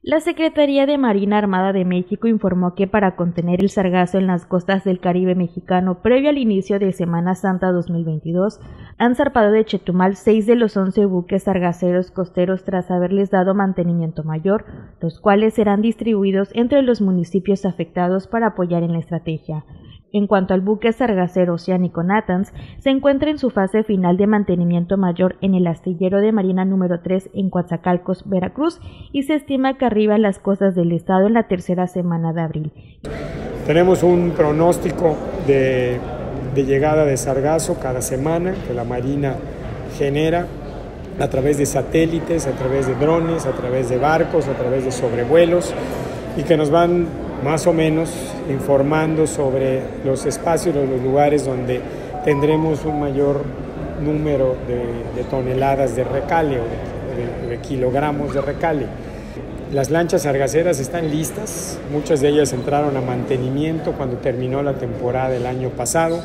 La Secretaría de Marina Armada de México informó que para contener el sargazo en las costas del Caribe mexicano previo al inicio de Semana Santa 2022, han zarpado de Chetumal 6 de los 11 buques sargaceros costeros tras haberles dado mantenimiento mayor, los cuales serán distribuidos entre los municipios afectados para apoyar en la estrategia. En cuanto al buque sargacero oceánico Natanz, se encuentra en su fase final de mantenimiento mayor en el astillero de Marina número 3 en Coatzacoalcos, Veracruz, y se estima que arriba a las costas del estado en la tercera semana de abril. Tenemos un pronóstico de llegada de sargazo cada semana que la Marina genera a través de satélites, a través de drones, a través de barcos, a través de sobrevuelos, y que nos van más o menos informando sobre los espacios o los lugares donde tendremos un mayor número de toneladas de recale o de kilogramos de recale. Las lanchas sargaceras están listas, muchas de ellas entraron a mantenimiento cuando terminó la temporada el año pasado.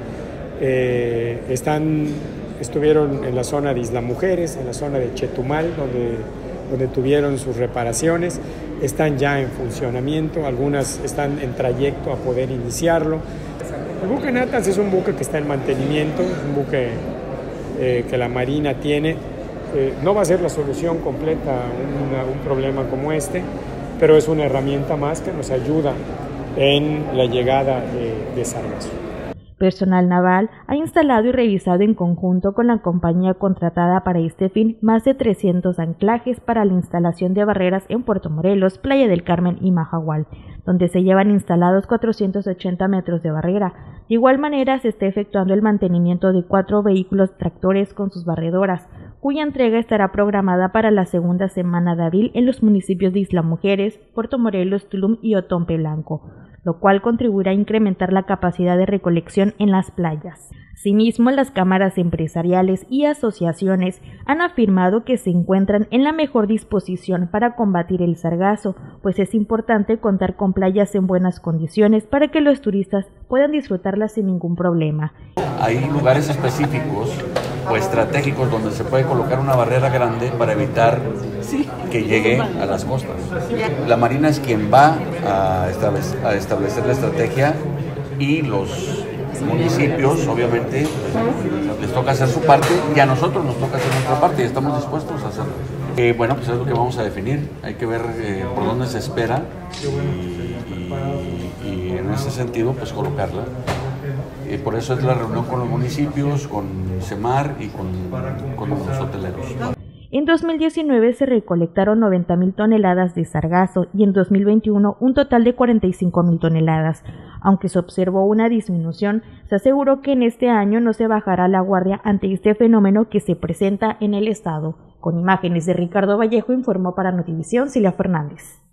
Estuvieron en la zona de Isla Mujeres, en la zona de Chetumal, donde tuvieron sus reparaciones, están ya en funcionamiento, algunas están en trayecto a poder iniciarlo. El buque Natanz es un buque que está en mantenimiento, es un buque que la Marina tiene. No va a ser la solución completa a un problema como este, pero es una herramienta más que nos ayuda en la llegada de sargazo. Personal naval ha instalado y revisado en conjunto con la compañía contratada para este fin más de 300 anclajes para la instalación de barreras en Puerto Morelos, Playa del Carmen y Mahahual, donde se llevan instalados 480 metros de barrera. De igual manera, se está efectuando el mantenimiento de 4 vehículos tractores con sus barredoras, cuya entrega estará programada para la segunda semana de abril en los municipios de Isla Mujeres, Puerto Morelos, Tulum y Otompe Blanco, lo cual contribuirá a incrementar la capacidad de recolección en las playas. Asimismo, las cámaras empresariales y asociaciones han afirmado que se encuentran en la mejor disposición para combatir el sargazo, pues es importante contar con playas en buenas condiciones para que los turistas puedan disfrutarlas sin ningún problema. Hay lugares específicos o estratégicos donde se puede colocar una barrera grande para evitar que llegue a las costas. La Marina es quien va a establecer la estrategia y los municipios, obviamente, les toca hacer su parte y a nosotros nos toca hacer nuestra parte y estamos dispuestos a hacerlo. Bueno, pues es lo que vamos a definir. Hay que ver por dónde se espera y en ese sentido, pues colocarla. Por eso es la reunión con los municipios, con CEMAR y con los hoteleros. En 2019 se recolectaron 90,000 toneladas de sargazo y en 2021 un total de 45,000 toneladas. Aunque se observó una disminución, se aseguró que en este año no se bajará la guardia ante este fenómeno que se presenta en el estado. Con imágenes de Ricardo Vallejo, informó para Notivisión Cilia Fernández.